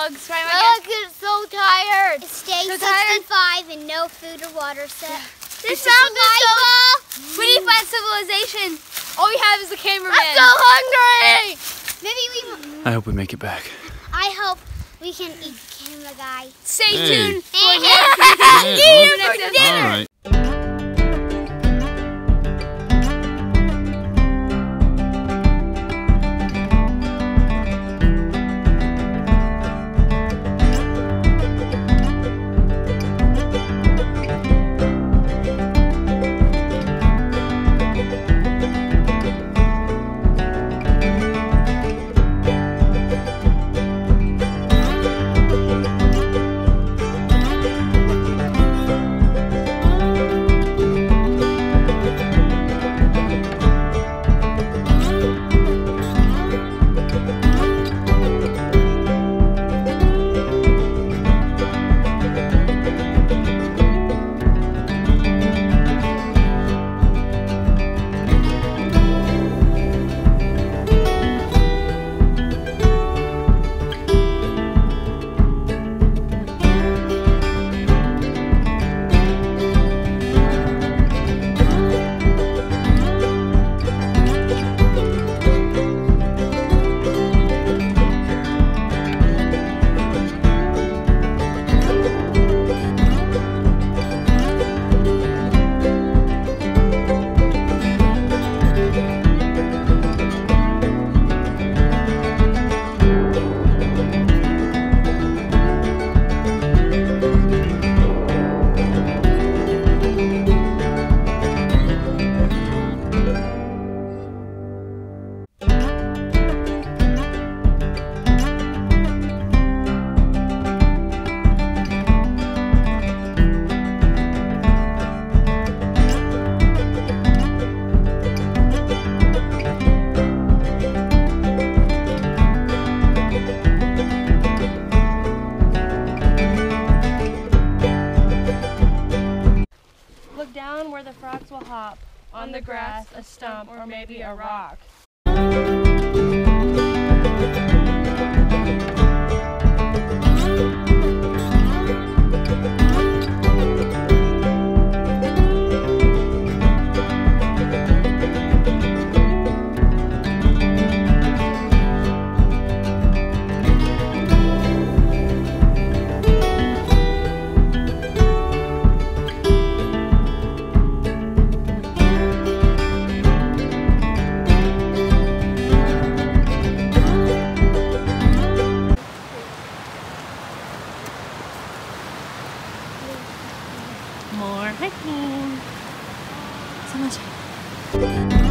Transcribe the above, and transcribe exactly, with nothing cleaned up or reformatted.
vlogs, right, my Look, it's so tired. It's day So sixty-five and no food or water set. Yeah. This mountain is so... We need to find civilization. All we have is the cameraman. I'm so hungry. Maybe we... I hope we make it back. I hope we can eat camera guy. Stay Hey. tuned for Hey. next, Yeah, next All dinner. right. Down where the frogs will hop, on the grass, a stump, or maybe a rock. More hiking. So much hiking.